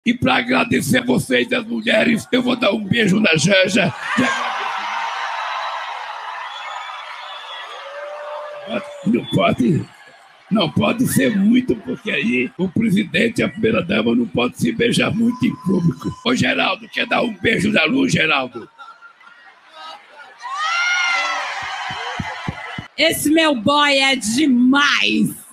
E para agradecer a vocês, as mulheres, eu vou dar um beijo na Janja. Não pode ser muito, porque aí o presidente e a primeira-dama não podem se beijar muito em público. Ô, Geraldo, quer dar um beijo na luz, Geraldo? Esse meu boy é demais!